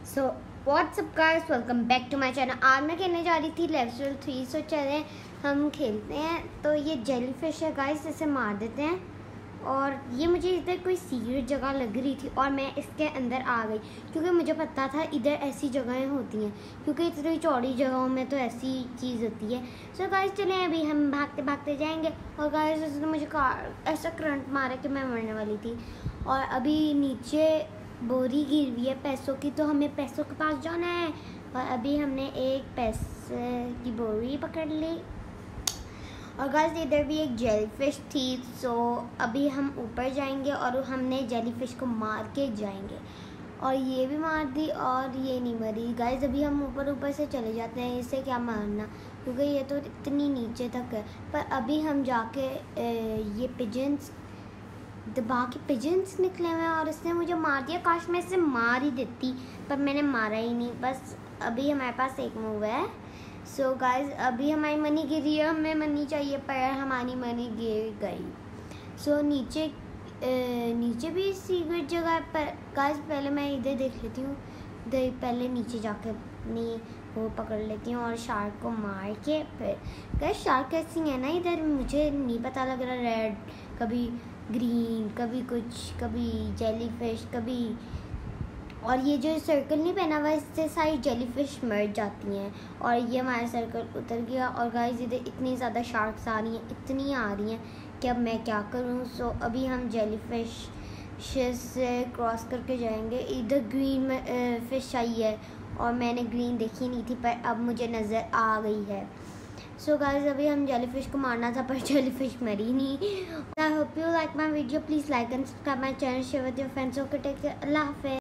So what's up guys, welcome back to my channel. आज मैं खेलने जा रही थी लेवल 3। सो चलें हम खेलते हैं। तो ये जेली फिश है गाइस, इसे मार देते हैं। और ये मुझे इधर कोई सीक्रेट जगह लग रही थी और मैं इसके अंदर आ गई क्योंकि मुझे पता था इधर ऐसी जगहें होती हैं, क्योंकि इतनी चौड़ी जगहों में तो ऐसी चीज़ होती है। सो गाइस चलें, अभी हम भागते भागते जाएंगे। और गाइस उसने मुझे ऐसा करंट मारा कि मैं मरने वाली थी। और अभी नीचे बोरी गिर हुई है पैसों की, तो हमें पैसों के पास जाना है। और अभी हमने एक पैसे की बोरी पकड़ ली। और गाइस इधर भी एक जेलीफिश थी। सो अभी हम ऊपर जाएंगे और हमने जेलीफिश को मार के जाएंगे। और ये भी मार दी और ये नहीं मरी। गाइस अभी हम ऊपर से चले जाते हैं, इससे क्या मारना, क्योंकि ये तो इतनी नीचे तक है। पर अभी हम जाके ये पिजन्स दबा के पिजन्स निकले हुए हैं और इसने मुझे मार दिया। काश मैं इसे मार ही देती, पर मैंने मारा ही नहीं। बस अभी हमारे पास एक मूव है। सो गाइस अभी हमारी मनी गिरी है, हमें मनी चाहिए, पर हमारी मनी गिर गई। सो नीचे भी सीक्रेट जगह है। पर गाइस पहले मैं इधर देख लेती हूँ, इधर पहले नीचे जाके अपनी वो पकड़ लेती हूँ और शार्क को मार के फिर। गाइस शार्क कैसी है ना, इधर मुझे नहीं पता लग रहा। रेड, कभी ग्रीन, कभी कुछ, कभी जेलीफिश, कभी। और ये जो सर्कल नहीं पहना हुआ, इससे सारी जेलीफिश मर जाती हैं। और ये हमारा सर्कल उतर गया। और गाइस इधर इतनी ज़्यादा शार्क्स आ रही हैं, इतनी आ रही हैं कि अब मैं क्या करूं। सो अभी हम जेलीफिश से क्रॉस करके जाएंगे। इधर ग्रीन फिश आई है और मैंने ग्रीन देखी नहीं थी, पर अब मुझे नज़र आ गई है। सो गाइस अभी हम जेलीफिश को मारना था, पर जेलीफिश मरी नहीं। I hope you like my video. Please like and subscribe my channel, share with your friends. Okay, take care, अल्लाह हाफिज़।